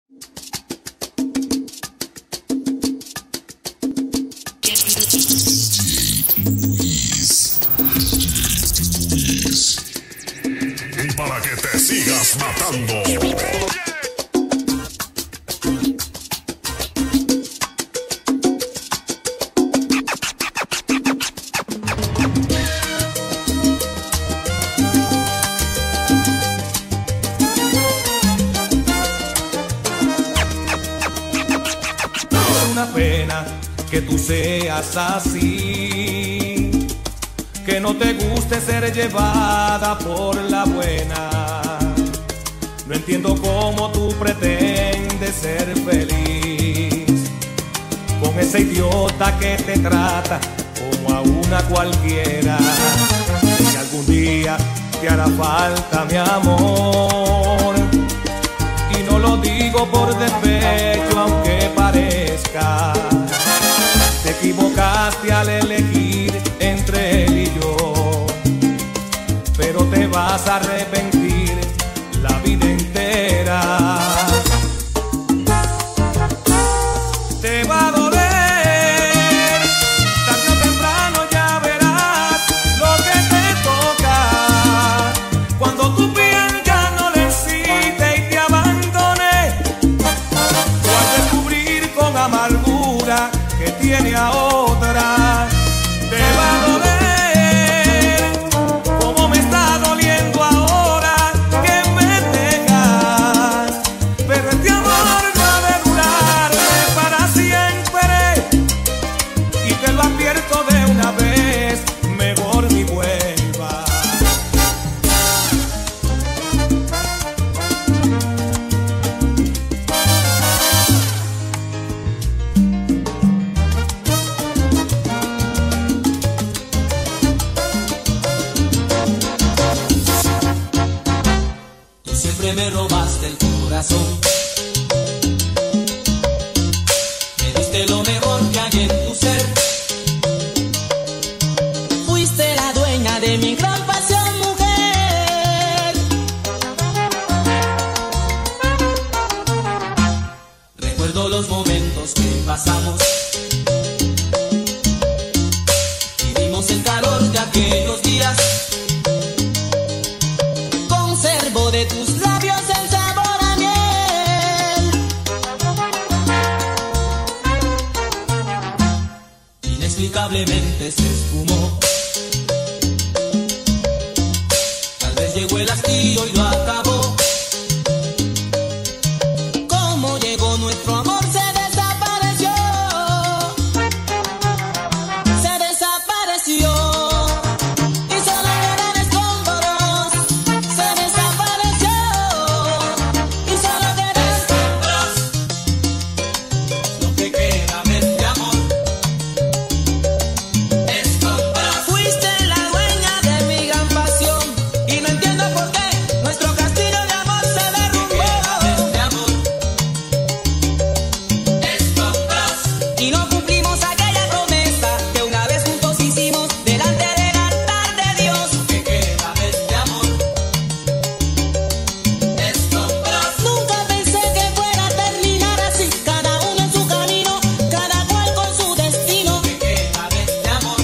Y para que te sigas matando. Pena que tú seas así, que no te guste ser llevada por la buena. No entiendo cómo tú pretendes ser feliz con ese idiota que te trata como a una cualquiera. Sé que algún día te hará falta mi amor, y no lo digo por despecho aunque parezca. Te equivocaste al elegir entre él y yo, pero te vas a arrepentir la vida entera. Te va a doler, tarde o temprano ya verás lo que te toca. Cuando tu piel ya no necesite y te abandone, o al descubrir con amargura que tiene a otra. Te va a doler como me está doliendo ahora que me dejas, pero este amor no ha de durarme para siempre, y te lo advierto de una vez, mejor ni vuelva. Me robaste el corazón, me diste lo mejor que hay en tu ser. Fuiste la dueña de mi gran pasión, mujer. Recuerdo los momentos que pasamos, vivimos el calor de aquellos días. Conservo de tus labios el sabor a miel. Inexplicablemente se esfumó. Tal vez llegó el hastío y lo acabó. Como llegó nuestro amor se desapareció. Se desapareció. Y solo quedan escombros. Se desapareció. Y solo quedan escombros. Lo que queda de este amor. Escombros. Fuiste la dueña de mi gran pasión, y no entiendo por qué nuestro castillo de amor se derrumbó. Y no cumplimos aquella promesa que una vez juntos hicimos delante del altar de Dios. ¿Qué queda de este amor? Escombros. Nunca pensé que fuera a terminar así, cada uno en su camino, cada cual con su destino. ¿Qué queda de este amor?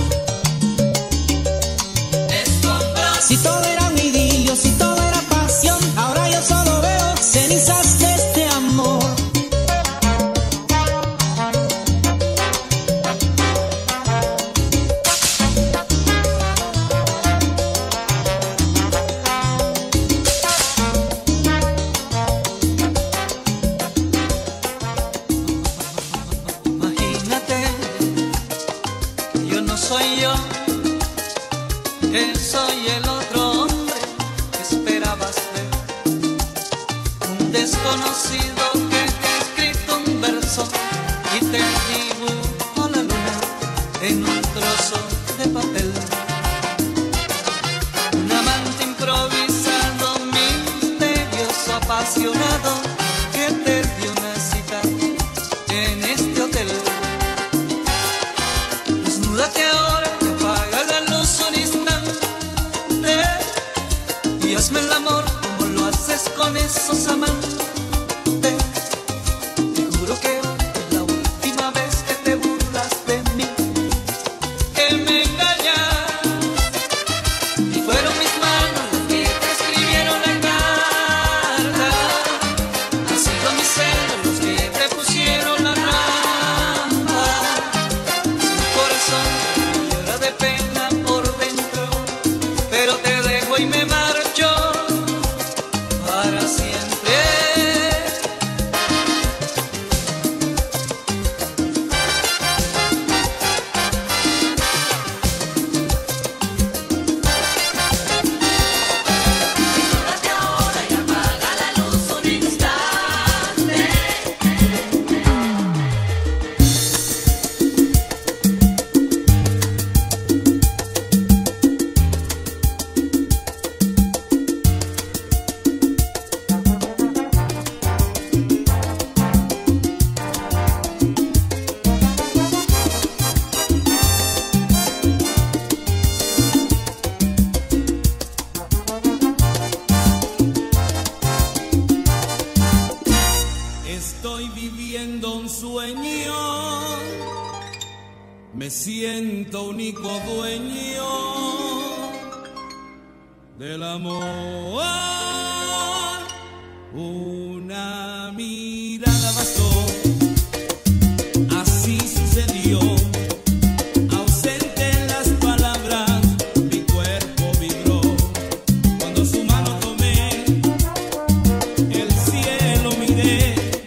Escombros. Si todo era un idilio, si todo era pasión, ahora yo solo veo cenizas de este amor. Imagínate que yo no soy yo, que soy el otro hombre que esperabas ver. Un desconocido que te ha escrito un verso y te dibujó la luna en un trozo de papel. Un amante improvisado, misterioso, apasionado, que te dio una cita en este hotel. Desnúdate ahora, apaga la luz un instante y hazme el amor como lo haces con esos amantes. siendo un sueño, me siento único dueño del amor. Una mirada bastó, así sucedió. Ausente en las palabras, mi cuerpo vibró. Cuando su mano tomé, el cielo miré.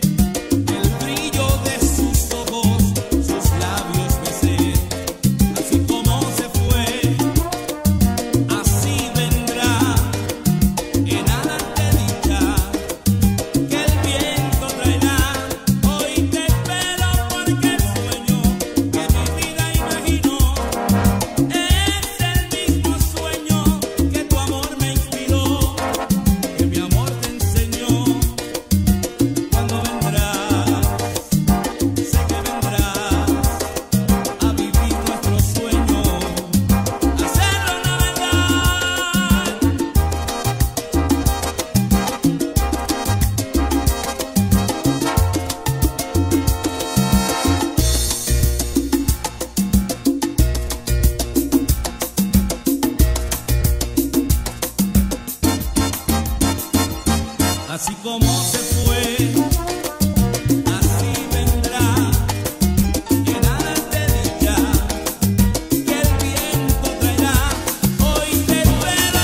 Así como se fue, así vendrá. En alas de dicha que el viento traerá. Hoy te espero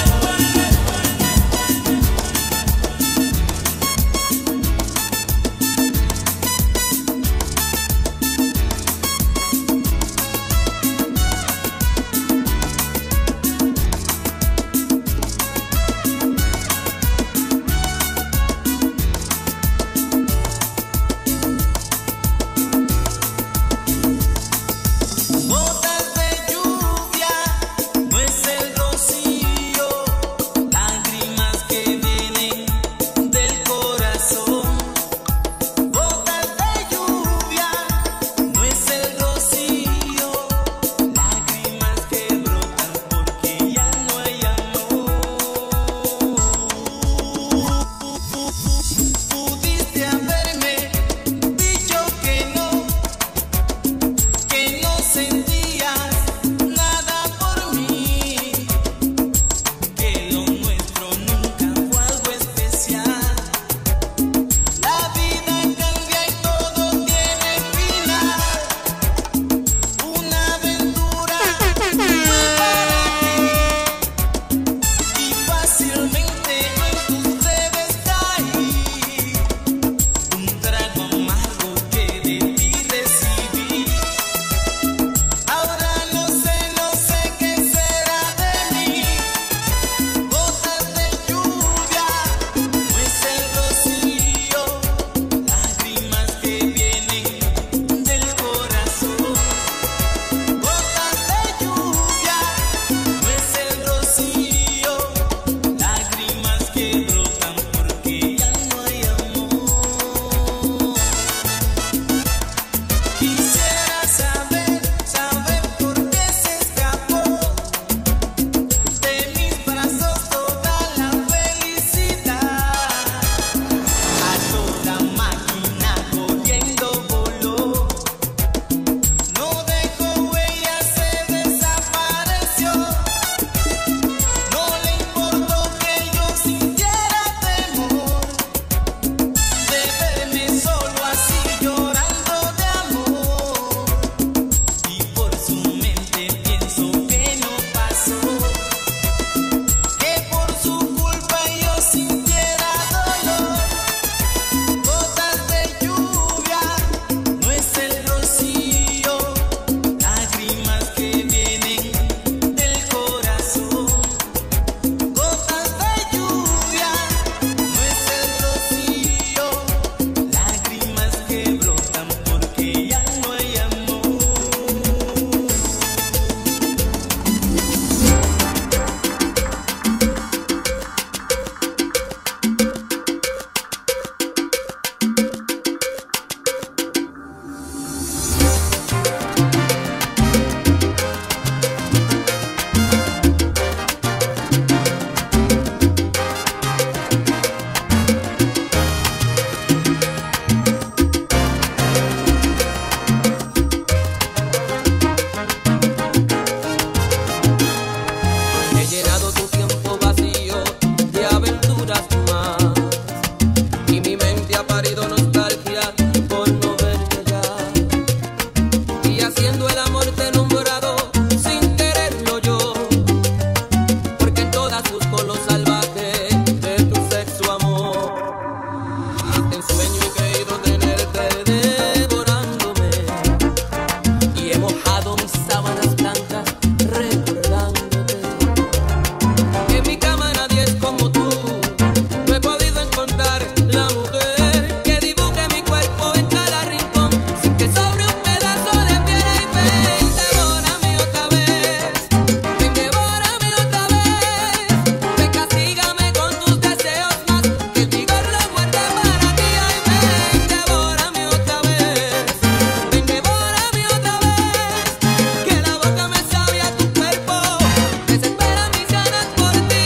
sueño he creído tenerte devorándome y he mojado mis sábanas blancas recordándote. En mi cama nadie es como tú, no he podido encontrar la mujer que dibuje mi cuerpo en cada rincón sin que sobre un pedazo de piel. Y ven, devórame otra vez, ven, devórame otra vez, ven, castígame con tus deseos más, que el vigor lo muerde para ti. Ay, ven, devórame otra vez, ven, devórame otra vez, que la boca me sabe a tu cuerpo, desespera mis ganas por ti.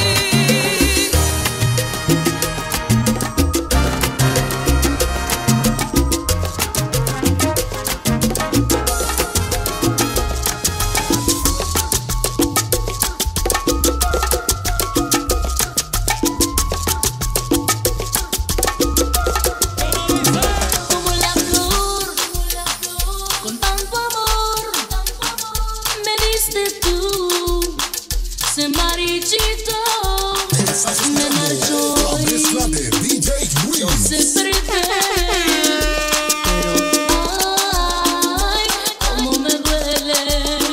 Como la flor, con tanto amor, me diste tú, se marchito, me marchó La mezcla y de DJ yo Wills. se perdí. Pero ay, cómo me duele,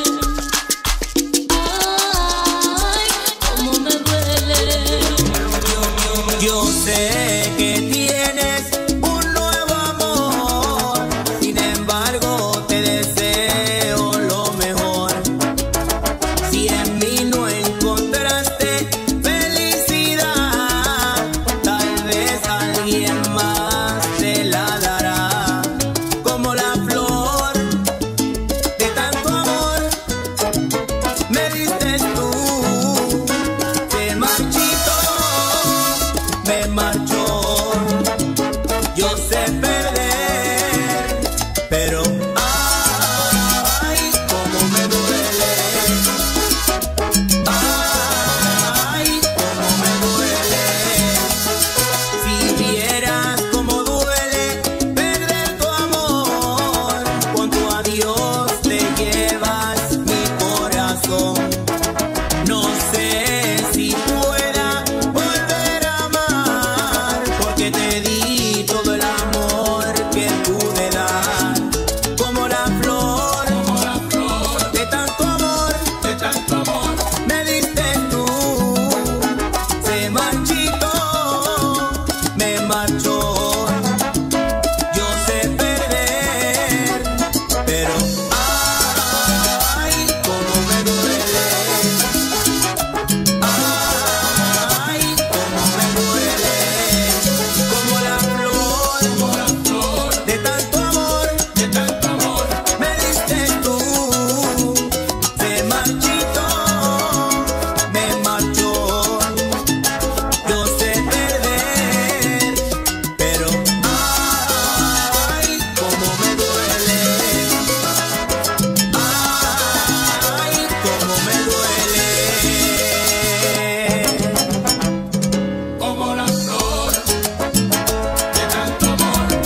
ay, cómo me duele. Yo sé que tienes un nuevo amor, sin embargo te deseo lo mejor. Si en mí no encontraste felicidad, tal vez alguien más te la dará. Como la flor de tanto amor me diste tú, se marchitó, me marchó. Yo sé perder, pero ay, cómo me duele. Ay, cómo me duele. Si vieras cómo duele perder tu amor, con tu adiós te llevas mi corazón. No sé si pueda volver a amar, porque te di todo el amor que pude dar. Como la flor de tanto amor, me diste tú, se marchitó, me marchó. Yo sé perder, pero ay, cómo me duele. Ay, cómo me duele. Como la flor de tanto amor, me diste tú, se marchitó, me marchó. Yo sé perder, pero ay, cómo me duele. Ay, cómo me duele. Como la flor de tanto amor,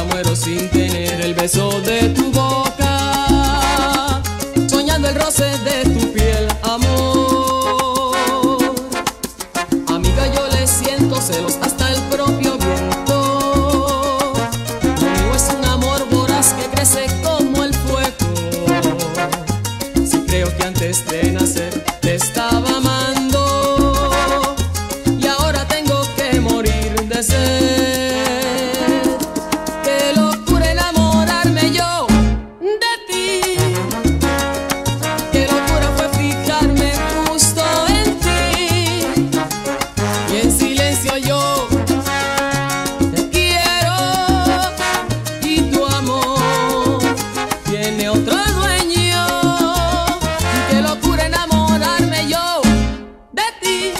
muero sin tener el beso de tu boca, soñando el roce de tu piel, amor. Amiga, yo le siento celos hasta el propio viento. Lo mío es un amor voraz que crece como el fuego. Si creo que antes de nacer te estaba amando y ahora tengo que morir de sed. Qué locura enamorarme yo de ti. Qué locura fue fijarme justo en ti. Y en silencio yo te quiero y tu amor tiene otro dueño. Qué locura enamorarme yo de ti.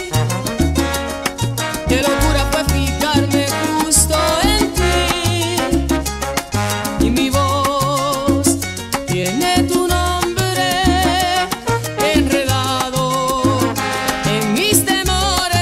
Qué locura fue fijarme justo en ti. Y mi voz tiene tu nombre enredado en mis temores.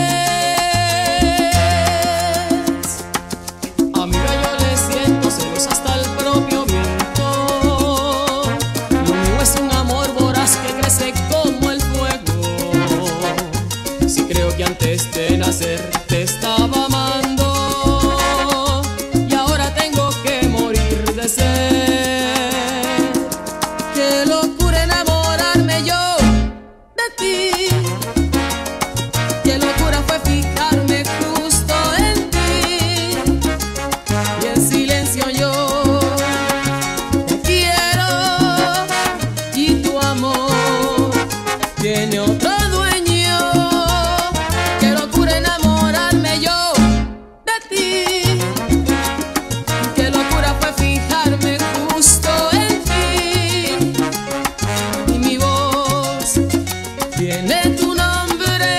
Amiga, yo le siento celos hasta el propio viento. Lo mío es un amor voraz que crece como el fuego. Si creo que antes de nacer te estaba amando y ahora tengo que morir de sed. Qué locura enamorarme yo de ti. Qué locura fue fijarme justo en ti. Y en silencio yo te quiero y tu amor tiene otro dueño. Qué locura enamorarme yo de ti. Qué locura fue fijarme justo en ti. Y mi voz tiene tu nombre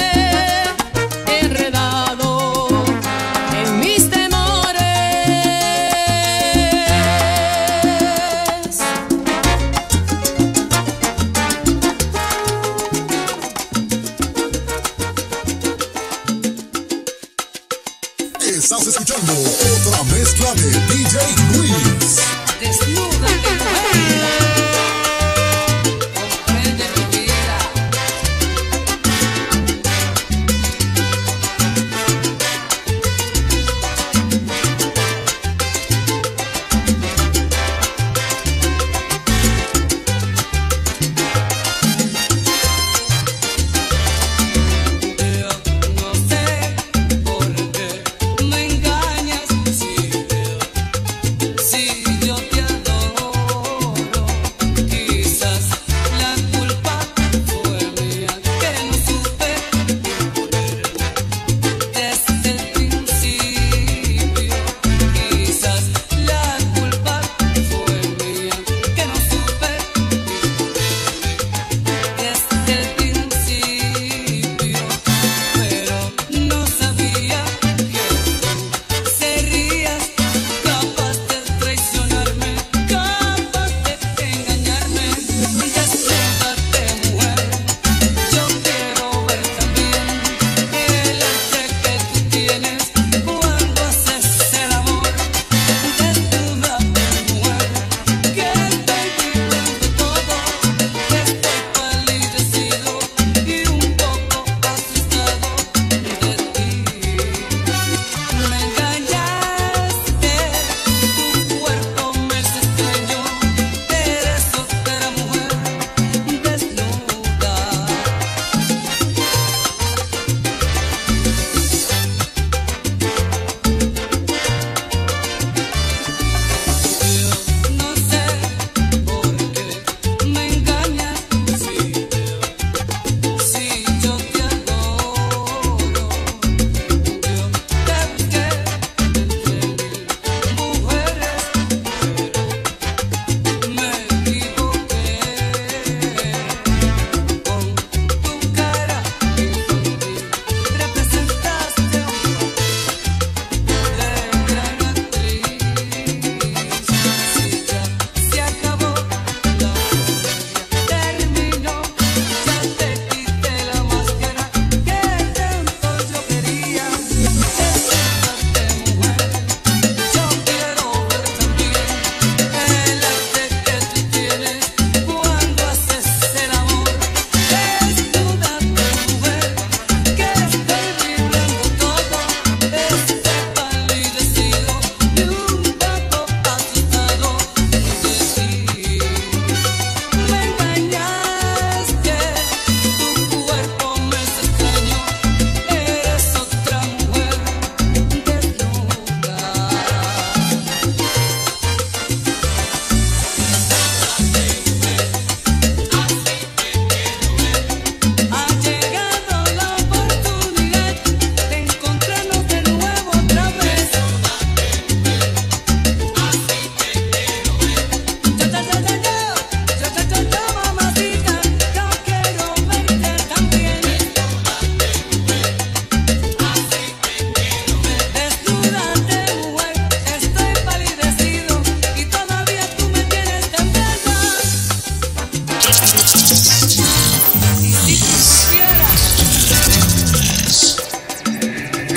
enredado en mis temores. Estás escuchando otra mezcla de DJ Luis. Desnúdate, mujer. Comprende mi vida. No sé por qué me engañas si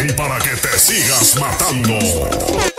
y para que te sigas matando.